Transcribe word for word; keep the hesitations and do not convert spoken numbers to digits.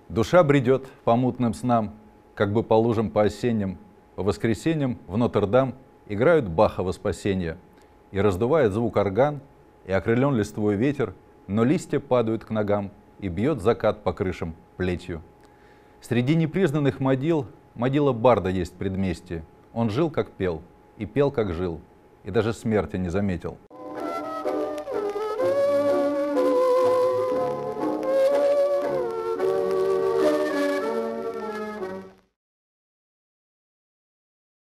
Душа бредет по мутным снам, как бы по лужам по осенним. По воскресеньям в Нотр-Дам играют Баха во спасенье. И раздувает звук орган, и окрылен листвой ветер, но листья падают к ногам, и бьет закат по крышам плетью. Среди непризнанных могил могила барда есть в предместье. Он жил, как пел, и пел, как жил, и даже смерти не заметил.